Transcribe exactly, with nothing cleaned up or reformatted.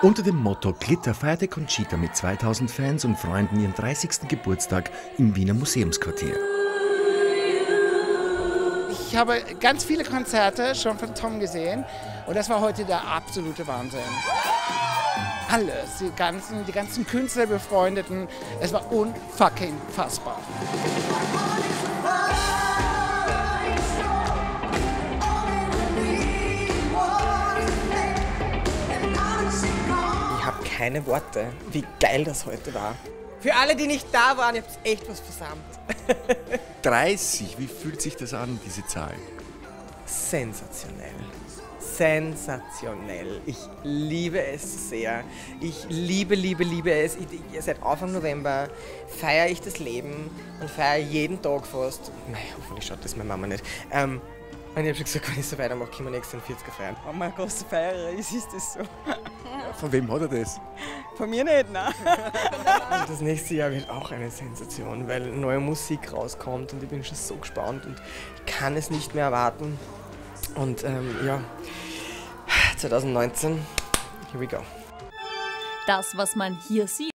Unter dem Motto Glitter feierte Conchita mit zweitausend Fans und Freunden ihren dreißigsten Geburtstag im Wiener Museumsquartier. Ich habe ganz viele Konzerte schon von Tom gesehen und das war heute der absolute Wahnsinn. Alles, die ganzen, die ganzen Künstler, Befreundeten, es war unfucking fassbar. Ich habe keine Worte, wie geil das heute war. Für alle, die nicht da waren, ihr habt echt was versammelt. dreißig, wie fühlt sich das an, diese Zahl? Sensationell. Sensationell. Ich liebe es sehr. Ich liebe, liebe, liebe es. Ich, seit Anfang November feiere ich das Leben und feiere jeden Tag fast. Nein, hoffentlich schaut das meine Mama nicht. Ähm, und ich habe schon gesagt, wenn ich so weitermache, können wir nächstes vierziger feiern. Wenn man große Feierer ist, ist das so. Ja, von wem hat er das? Von mir nicht, nein. Und das nächste Jahr wird auch eine Sensation, weil neue Musik rauskommt und ich bin schon so gespannt und ich kann es nicht mehr erwarten. Und ähm, ja, zwanzig neunzehn, here we go. Das, was man hier sieht,